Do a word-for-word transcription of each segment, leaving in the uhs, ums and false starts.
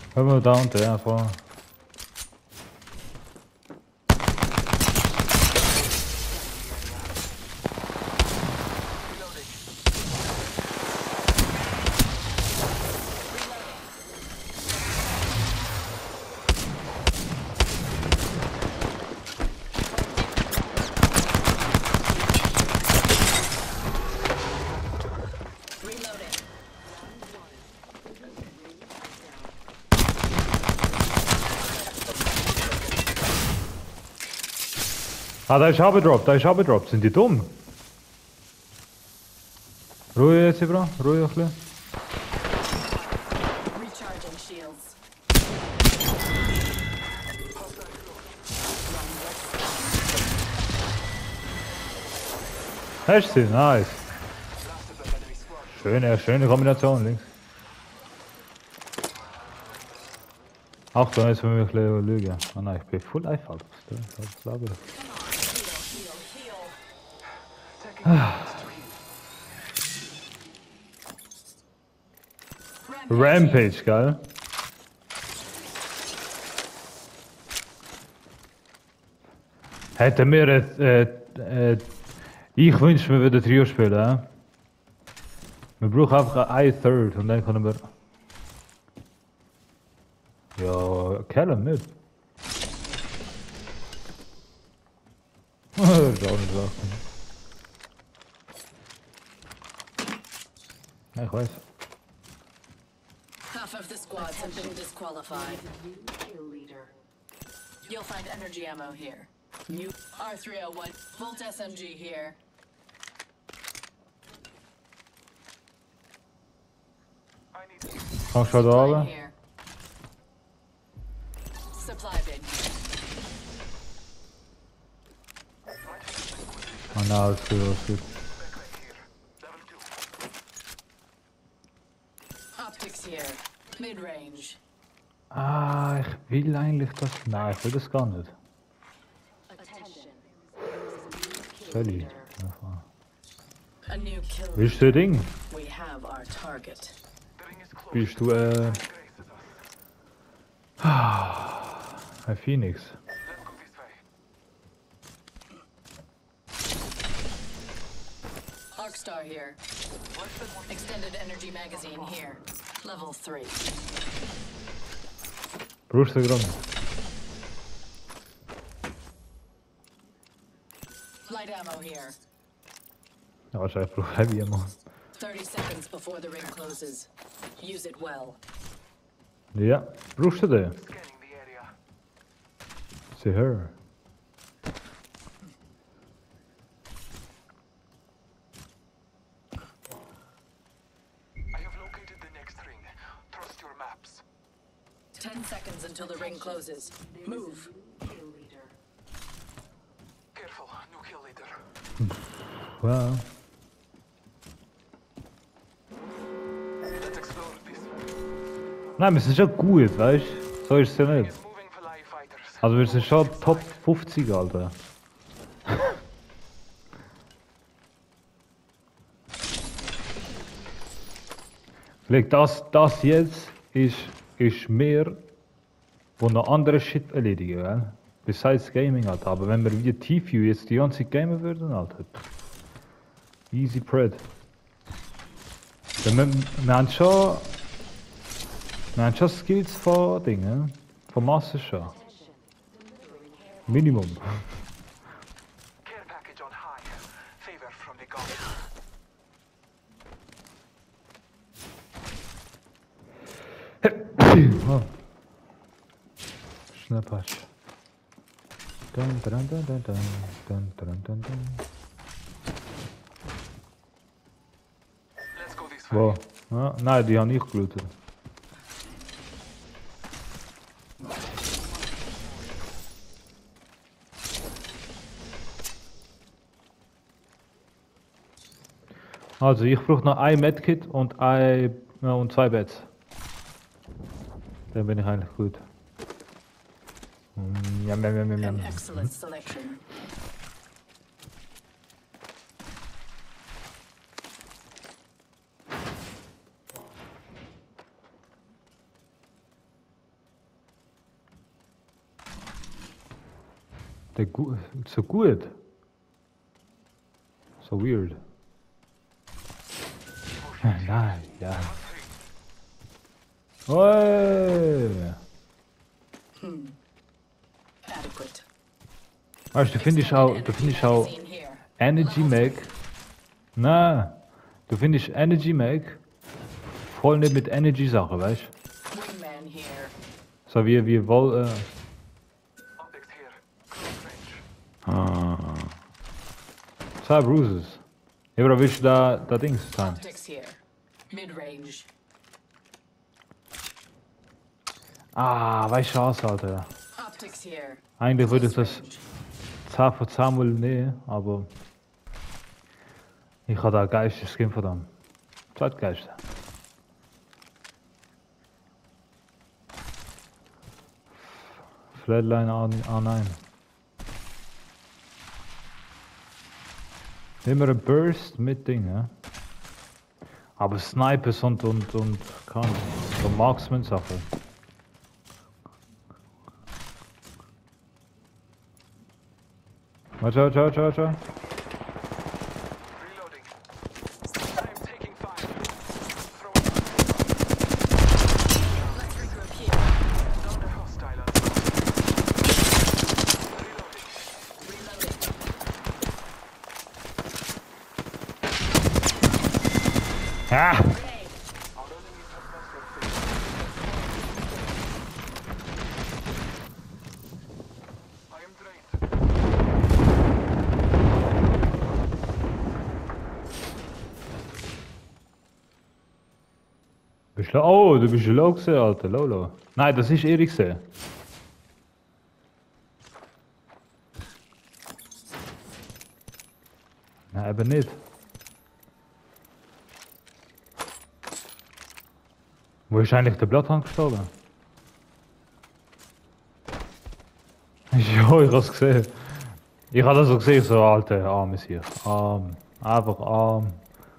Hör mal da unten, ja, vor. Ah, da ist abgedroppt, da ist abgedroppt. Sind die dumm? Ruhe jetzt, Bro. Ruhe ein bisschen. Recharging shields. Hast du sie? Nice. Schöne, schöne Kombination, links. Achtung, jetzt müssen wir ein bisschen lügen. Ah nein, ich bin voll einfach. Das glaube ich. Rampage, geil. Hätten wir ein, äh, äh, ich wünsche, wir würden Trio spielen. Äh? Wir brauchen einfach ein Third und dann können wir. Ja, killen nicht. Das ist auch nicht so. Ja, ich weiß. Half of the squads have been disqualified. You'll find energy ammo here. New R three oh one Volt S M G here. Kommst du da Supply oben? here. Supply bin. Ah nein, alles gut, alles gut. Optics here. Mid-range. Ah, ich will eigentlich das. Nein, ich will das gar nicht. Soll ich? A new kill. Willst du das Ding? We have our target. Bist du äh. Ein Phoenix. Arcstar here. Extended energy magazine here. Level three. Brauchst du gerade? Light ammo here. Ja, wahrscheinlich brauche ich Heavy Ammo. thirty seconds before the ring closes. Use it well. Ja, brauchst du den? See her. Ten seconds until the ring closes. Move. Careful, new kill leader. Wow. Let's explore this. Nein, wir sind schon gut, weißt du? So ist es ja nicht. Is moving for live fighters. Also wir sind schon Top fünfzig, Alter. Leg, das, das jetzt ist, ist mehr, wo noch andere Shit erledigen, gell? Besides Gaming, Alter. Aber wenn wir wie T-View jetzt die ganze Zeit gamen würden, Alter. Easy Pred. Ja, wir, wir haben schon. Wir haben schon Skills von Dingen. Von Masse schon. Minimum. Care package on high. Favor from the gods. Oh. Schnappasch. Dun, dun, dun, dun, dun, dun, dun, dun, dun. Let's go this way. Wo? Ja, nein, die haben ich gelootet. Also, ich brauche noch ein Medkit und ein ja, und zwei Beds. Dann bin ich eigentlich gut. Mm, Jam, jam, jam, jam, An jam. excellent selection. der gu so gut. So weird. Nein, ja. Oi! Adequate. Weißt du, du findest auch, du findest auch Magazine here. Energy Mag. Na, du findest Energy Mag voll nicht mit Energy Sachen, weißt du? Wingman here. So wie, wie wohl, äh. Optics here. Close range. Ah. Zwei Bruises. Ja, aber willst du da, da Dings sein? Optics here. Mid-range. Ah, weißt du was, Alter? Optics here. Eigentlich würde ich Close das range. zehn von zehn Mal nehmen, aber ich habe da ein geilstes Skin von dem. Zweitgeilste. Flatline A neun. Immer ein Burst mit Ding, ja? Aber Snipers und und und kann so Marksman Sachen. Warte, warte, warte, warte. Reloading. I am taking fire. Throwing Electric group here. down the hostile. Reloading. Reloading. Ah! Grenade. Our enemies have lost their faith. I am drained. Bist du, oh, du bist low gesehen, Alter, Lolo. Nein, das ist Erik gesehen. Nein, eben nicht. Wo ist eigentlich der Blatthand gestorben? Ja, ich hab's gesehen. Ich hab das so gesehen, so Alter, arm ist hier. Arm. Einfach arm.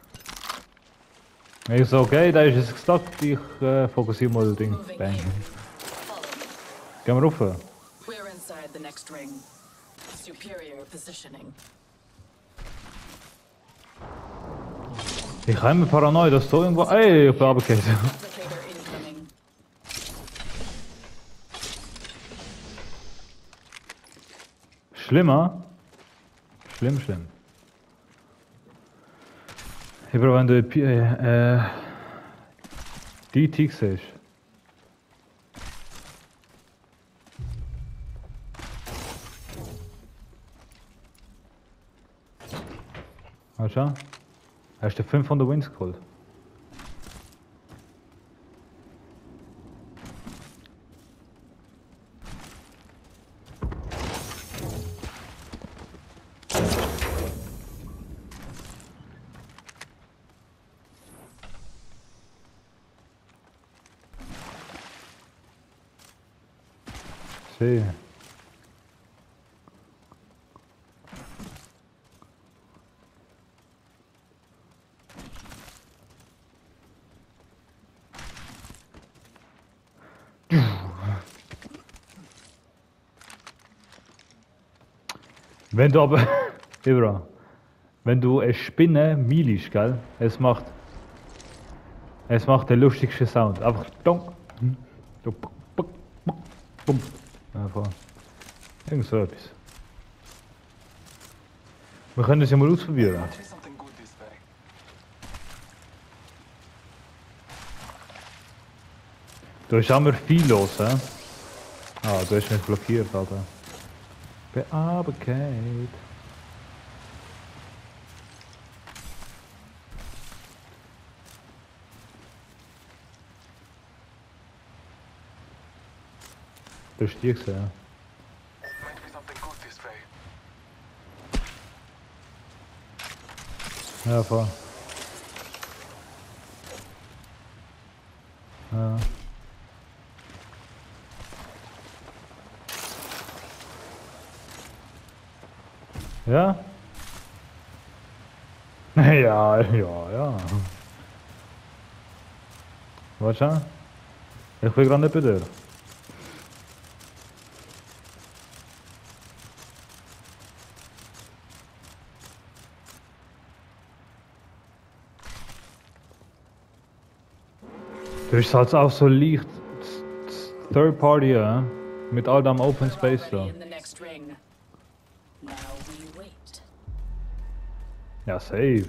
Ich so, okay, da ist es gestockt, ich äh, fokussiere mal das Ding. Moving Bang. here. Follow me. Gehen wir rauf. We're inside the next ring. Superior positioning. Ich habe immer paranoid, dass da irgendwo... Ey, ich bin runtergefallen. Replicator incoming. Schlimmer? Schlimm, schlimm. Ich brauche, wenn du P- äh, äh, D T siehst. Weißt du? Hast du fünfhundert Wins geholt? Sehe. Wenn du aber, Ibra, wenn du eine Spinne mielisch, gell, es macht, es macht den lustigsten Sound. Einfach donk, so, puck, puck, puck, bum. Einfach, irgend so etwas. Wir können es ja mal ausprobieren. See something good this way. Da ist immer viel los, hä? Ah, du hast mich blockiert, Alter. Bearbeitet. Du hast die gesehen, ja? Might be something good this way. Ja, voll. Ja. Ja? Ja, ja, ja. Warte schon. Ich bin gerade nicht bei dir. Du bist halt auch so leicht Third Party, ja? Mit all dem Open Space da. In the next ring. Now we wait. Ja, safe.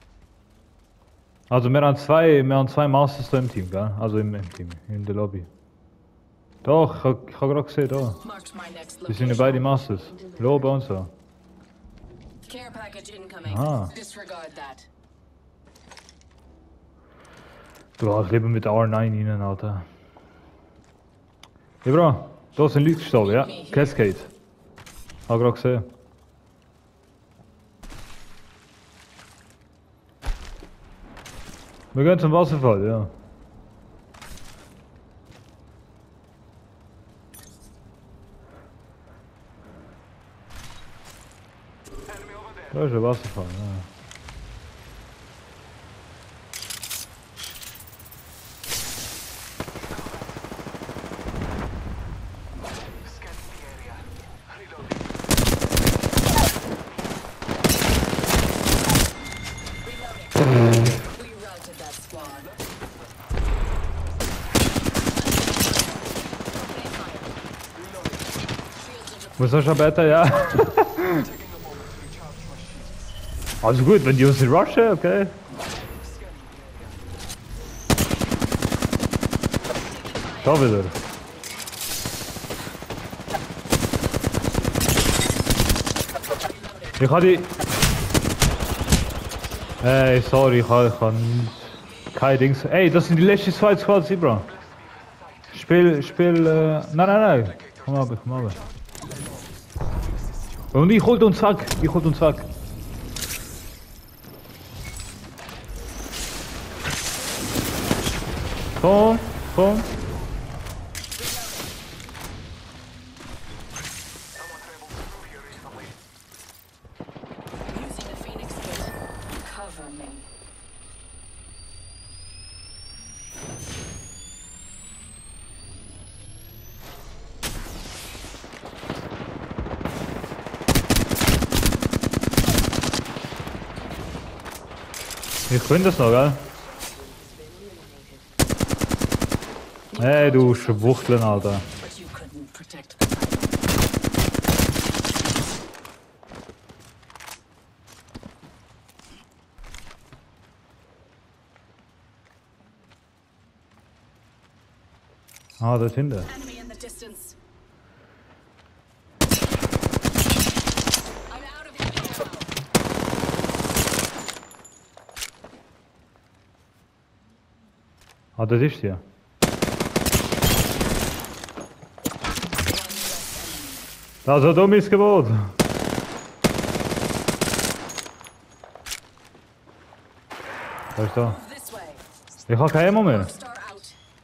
Also wir haben zwei, wir haben zwei Masters da im Team, gell? Also im, im Team, in der Lobby. Doch, ich hab, ich hab gerade gesehen, da. Marked my next Die sind ja location. beide Masters. Lobe und so. Care package incoming. Ah. Disregard that. Du hast lieber mit R neun rein, Alter. Ja, Bro, da sind Leute gestorben, ja? Cascade. Hab gerade gesehen. Wir gehen zum Wasserfall, ja. Enemy over there. Da ist ein Wasserfall, ja. Scanning the area. Reloading. We routed that squad. Opening fire. Shields are deployed. Was hast du besser, ja? Taking a moment to recharge my shields. Also gut, wenn die uns in rushen, okay. Da wieder. Ich hab die... Ey, sorry, ich hab, ich hab kein Dings... Ey, das sind die letzten zwei Squads, Bro. Spiel, Spiel... Äh... Nein, nein, nein. Komm mal, komm mal. Und ich hol uns weg, ich hol uns weg. Komm, komm. Someone traveled through here recently. Using the Phoenix kit. Cover me. Ich finde das noch, gell? Ey, du Schwuchteln, Alter. But you couldn't protect the fight. Ah, dort hinten. Enemy in the distance. I'm out of ammo. Ah, das ist hier. Das ist ein dummes Gebot. Was ist da? This way. Ich hab kein Ammo mehr. Star out.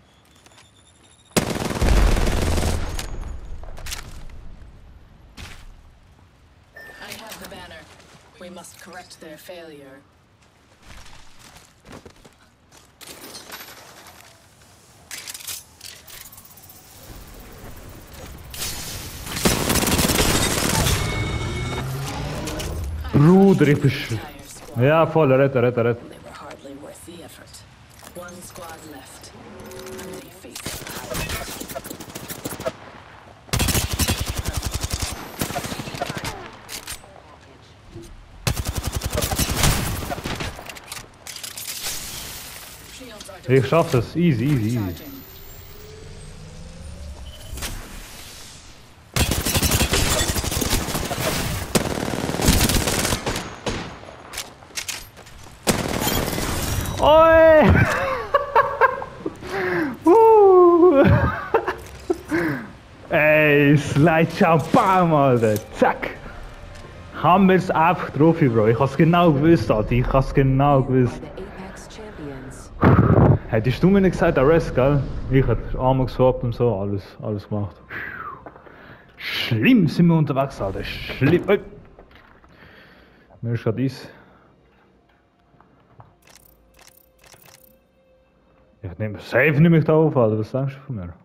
I have the banner. We must correct their failure. Bruder, ich bin... sch- Entire squad. Ja, voll, retten, retten, retten. They were hardly worth the effort. One squad left. And they face shields are Ich schaff das. Easy, easy, easy. charging. Oi! uh. Ey, Slide Champagner, Alter. Zack! Haben wir es einfach drauf, Bro. Ich hab's genau gewusst, Alter. Ich hab's genau gewusst. The Apex Champions. Hättest du mir nicht gesagt, Arrest, gell? Ich hätte Arme geswappt und so, alles, alles gemacht. Schlimm sind wir unterwegs, Alter. Schlimm. Ey. Mir ist grad Eis. Ich nehme safe nicht mich da auf, Alter. Was denkst du von mir?